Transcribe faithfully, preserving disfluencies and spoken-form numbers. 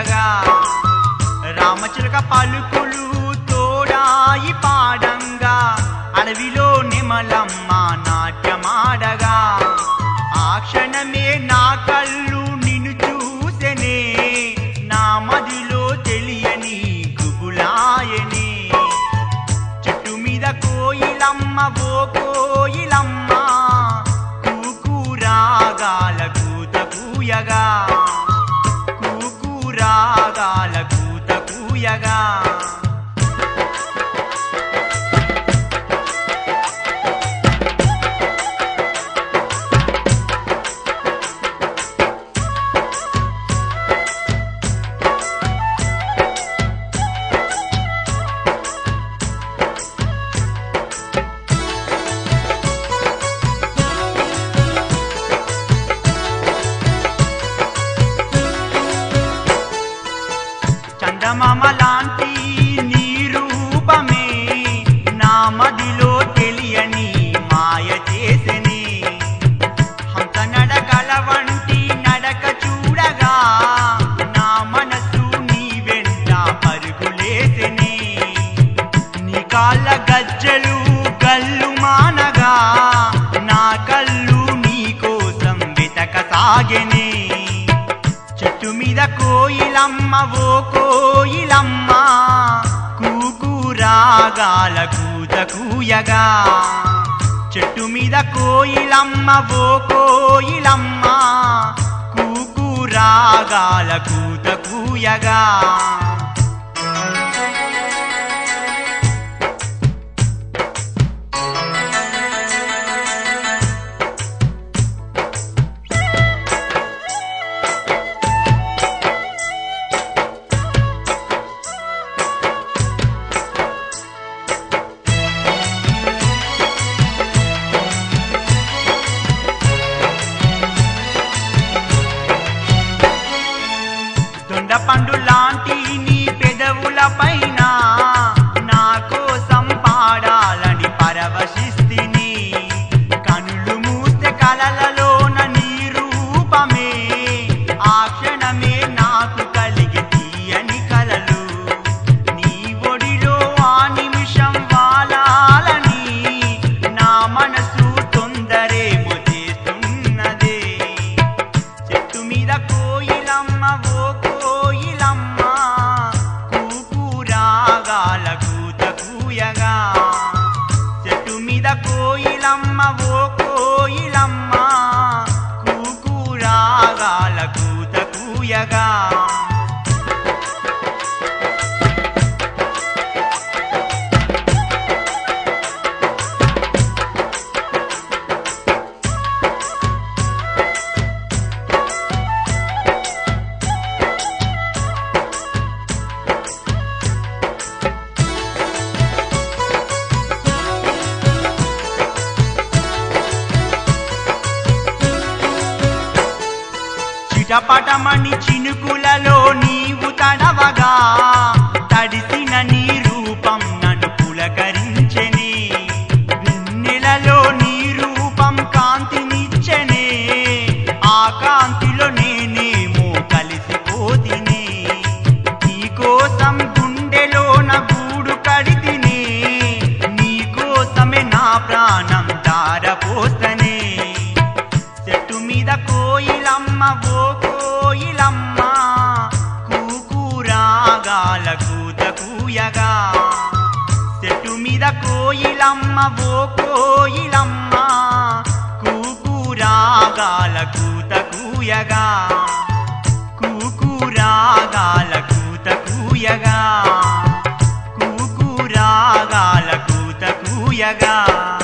కూయగా రామచిలక పలుకులు తోడాయి పాడంగా అడవిలో నెమలమ్మ నాట్యమాడగా ఆ క్షణమే నా కళ్ళు నిన్ను చూసెనే నా మదిలో తెలియని గుబులాయనే చెట్టు మీద కోయిలమ్మ ఓ కోయిలమ్మ కూకురాగాల కూత కూయగా కూకురాగాల కూత కూయగా చందమామ లాంటి నీ రూపమే నా మదిలో తెలియని మాయ చేసెని హంస నడకల వంటి నడక చూడగా నా మనసు నీ వెంట పరుగులేసెని నీ కాళ్ళ గజ్జలు గల్లు మానగా నా కళ్ళు నీ కోసం వెతకసాగెని చెట్టు మీద కోయిలమ్మ ఓ కోయిలమ్మ కూకురాగాల కూత కూయగా చెట్టు మీద కోయిలమ్మ ఓ కోయిలమ్మ కూకురాగాల కూత కూయగా పండు లాంటి నీ పెదవుల పైన నా కోసం పాడాలని పరవశిస్తిని కనులు మూస్తే కలలలోన నీ రూపమే ఆ క్షణమే నాకు కలిగి తీయని కలలు నీ ఒడిలో ఆ నిమిషం వాలాలని నా మనసు తొందరేమో చేస్తున్నదే చెట్టు మీద కోయిలమ్మ ఓ కోయిలమ్మ కూకురాగాల కూత కూయగా చెట్టు మీద కోయిలమ్మ ఓ కోయిలమ్మ కూకురాగాల కూత కూయగా చిటపటమణి చినుకులలో నీవు తడవగా తడిసిన నీ రూపం నన్ను పులకరించెని వెన్నెలలో నీ రూపం కాంతినిచ్చెనే ఆ కాంతిలో నేనేమో కలిసిపోతిని నీ కోసం గుండెలోన గూడు కడితిని నీ కోసమే నా ప్రాణం దారపోస్తనే చెట్టు మీద కోయిలమ్మ ఓ కోయిలమ్మ కూకురాగాల కూత కూయగా చెట్టు మీద కోయిలమ్మ ఓ కోయిలమ్మ కూకురాగాల కూత కూయగా కూకురాగాల కూత కూయగా కూకురాగాల కూత కూయగా